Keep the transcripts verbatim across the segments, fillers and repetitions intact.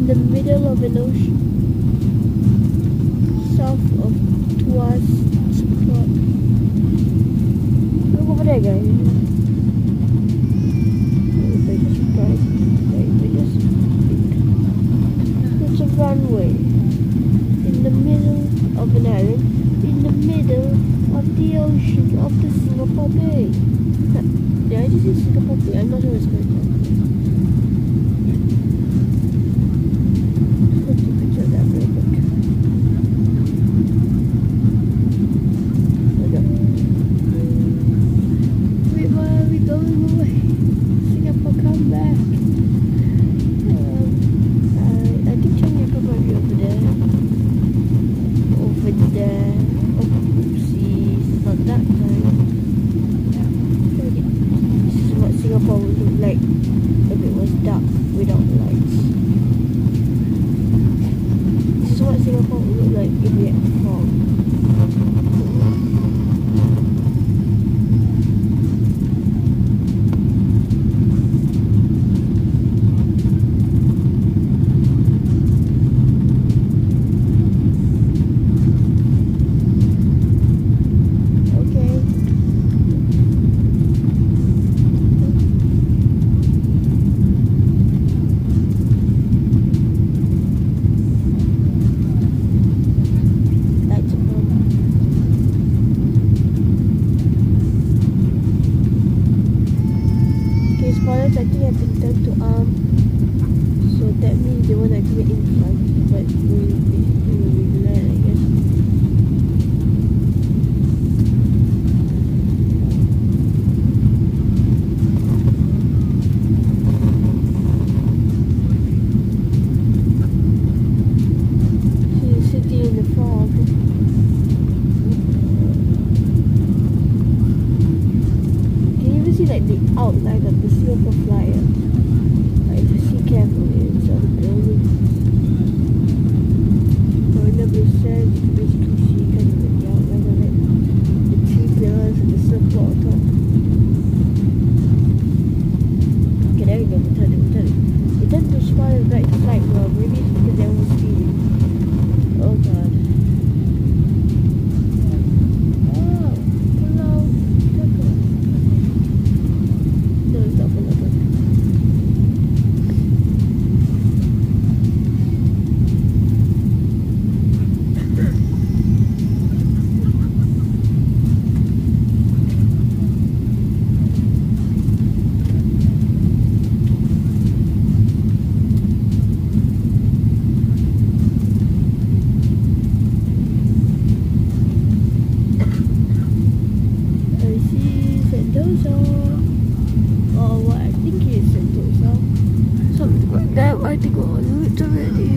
in the middle of an ocean, south of Tuas Spot. Look over there, guys. They just right. They just it's a runway in the middle of an island, in the middle of the ocean of the Singapore Bay. Did I just say Singapore Bay? I'm not sure what's going on. Let's take a picture of that real quick. There we go. Wait, why are we going away? Singapore, come back. Um, I, I think Changi might be over there. Over there. Oh, oopsies. Not that time. Singapore would look like if it was dark without lights. This is what Singapore would look like if we had fog. I think I've been turned to arm, so that means they won't activate in front, but we will be, we will be there, I guess. She's sitting in the fog. Can you even see like the outline of the Singapore flyer? Like if you see carefully inside the building. Marina Bay Sands, you can basically see kind of like the outline of it. The three pillars and the circle on top. Okay, there we go, we turned it, we turned it. We turned to spot the right flight, well, maybe it's because they were speeding. Oh god. Or what I think is Sentosa. Something like that. I think we're on route already.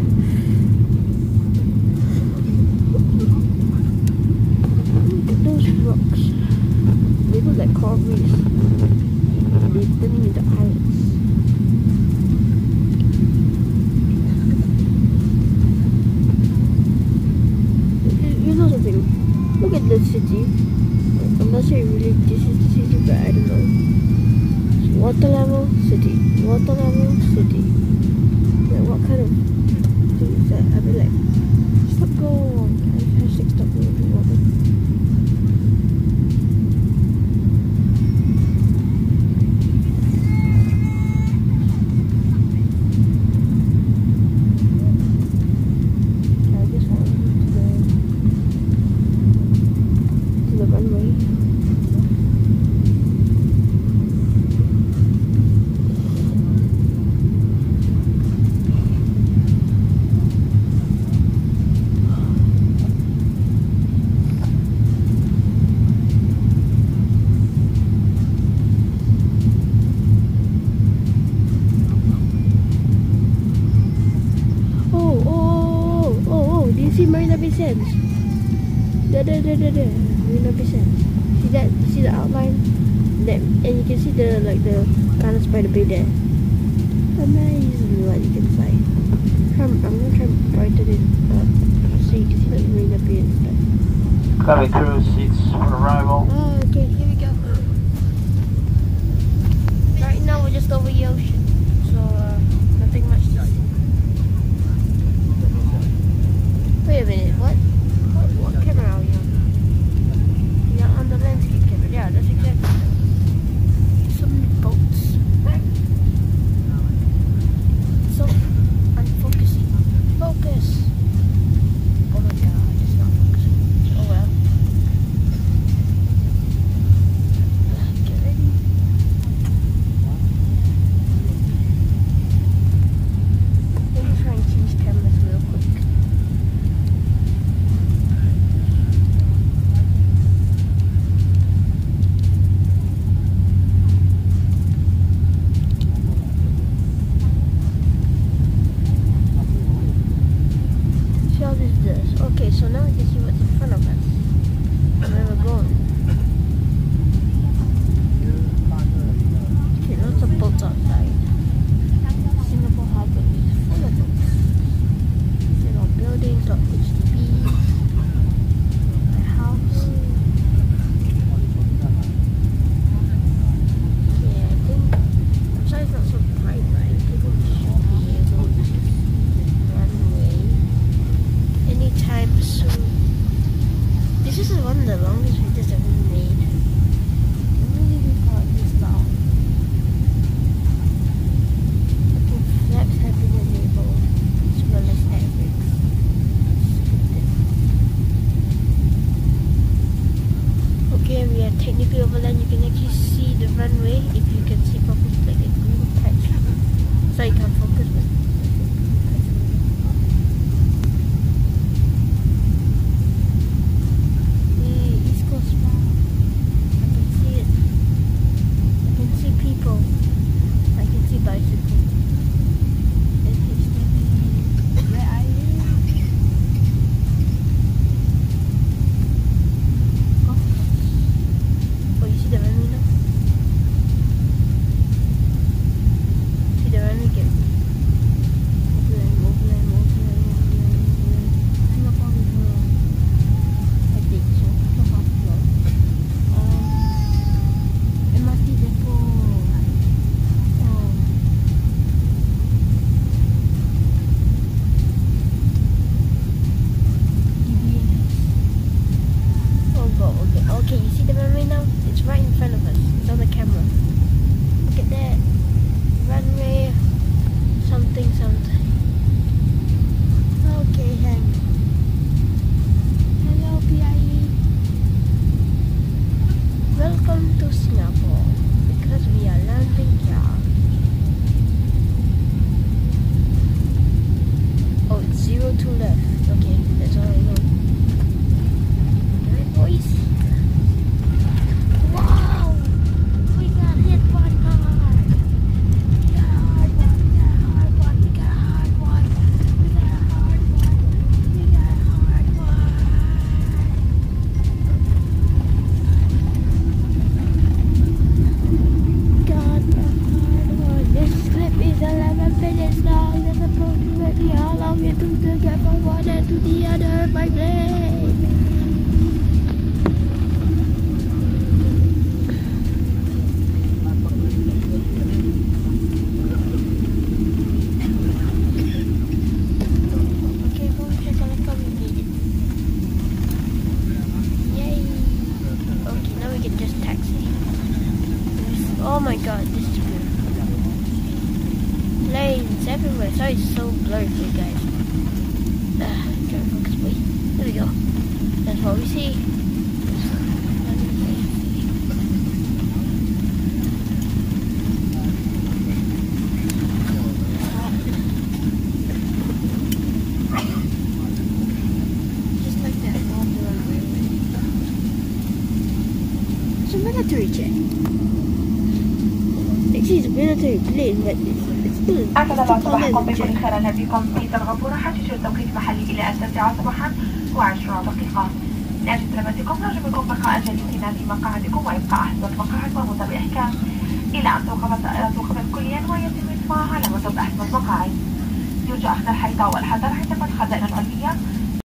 Look at those rocks. They look like coral reefs. They're turning into islands. You know something? Look at the city. I'm not sure really this is the city, but I don't know. It's water level city, water level city. Like what kind of thing is that? I'll be like, stop going. Hashtag stop moving water. I just want to the to the runway. See Marina Bay Sands. There, there, there, there, there. Marina Bay Sands. See that? See the outline? That, and you can see the like the Gardens by the Bay there. Amazing what you can fly. I'm, I'm gonna try to brighten it up so you can see the Marina Bay and stuff. Coming through, seats on arrival. Oh, okay, here we go. Right now we're just over the ocean, so uh, nothing much to see. to the other biplane. Okay, go check out the community. Yay! Okay, now we can just taxi. There's, oh my god, this is beautiful. Lanes everywhere. Sorry, it's so blurry for you guys. Uh, try to focus, please. There we go. That's what we see. Just like that. It's a military jet. Actually, it's a military plane, but it's, it's still, it's أعتقد still صباحكم called as a بكل jet. خير. بكم في سنغافورة حتى التوقيت المحلي إلى التاسعة صباحا وعشرون دقيقة. لأجل سلامتكم نرجو منكم بقاء جالسين في مقاعدكم وإبقاء أحزمة مقاعد مربوطة بإحكام إلى أن توقف الطائرة توقف كليا ويتم إطفاءها على مصب أحزمة مقاعد. يرجى أخذ الحيطة والحذر عند مدخل الدائرة العلوية